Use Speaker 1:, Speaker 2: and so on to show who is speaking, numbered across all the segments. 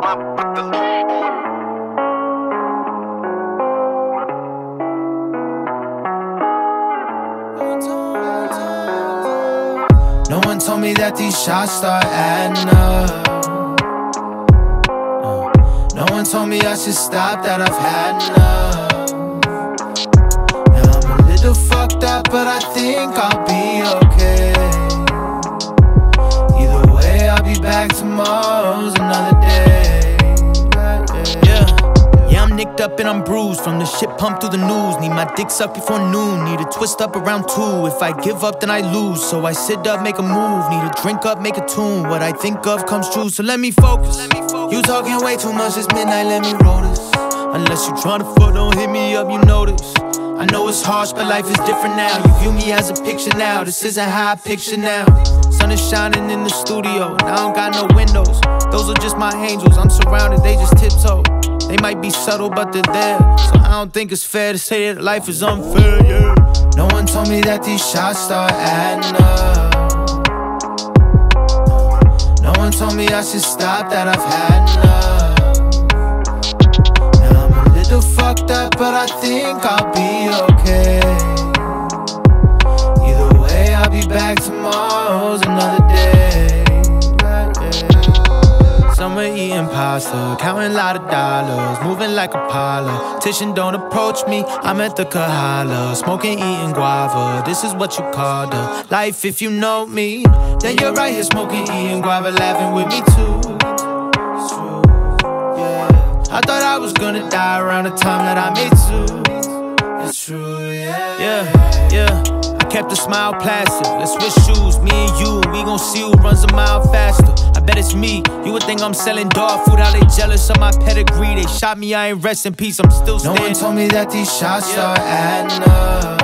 Speaker 1: No one told me that these shots start adding up. No one told me I should stop, that I've had enough. Now I'm a little fucked up, but I think I'll be okay. Either way, I'll be back tomorrow's another day.
Speaker 2: Yeah, I'm nicked up and I'm bruised from the shit pumped through the news. Need my dick sucked before noon, need a twist up around 2. If I give up, then I lose, so I sit up, make a move. Need a drink up, make a tune. What I think of comes true, so let me focus. You talking way too much, it's midnight, let me roll this. Unless you tryna fuck, don't hit me up, you know this. I know it's harsh, but life is different now. You view me as a picture now, this isn't how I picture now. Sun is shining in the studio, and I don't got no windows. Those are just my angels, I'm surrounded, they just tiptoe. They might be subtle, but they're there. So I don't think it's fair to say that life is unfair, yeah.
Speaker 1: No one told me that these shots start adding up. No one told me I should stop, that I've had enough. Now I'm a little fucked up, but I think I'll be okay. Either way, I'll be back tomorrow's another day.
Speaker 2: Summer eating pasta, counting a lot of dollars, moving like a politician. Don't approach me, I'm at the Kahala, smoking, eating guava. This is what you call the life if you know me. Then you're right here smoking, eating guava, laughing with me too. It's true, yeah. I thought I was gonna die around the time that I made two. It's true, yeah. I kept a smile placid. Let's switch shoes, me and you. We gon' see who runs a mile faster. I bet it's me. You would think I'm selling dog food. How they jealous of my pedigree. They shot me, I ain't rest in peace. I'm still standing.
Speaker 1: No one told me that these shots start adding up.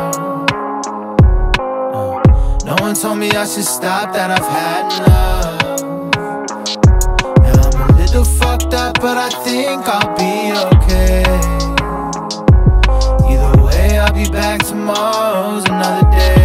Speaker 1: No one told me I should stop, that I've had enough. Now I'm a little fucked up, but I think I'll be okay. Either way, I'll be back tomorrow's another day.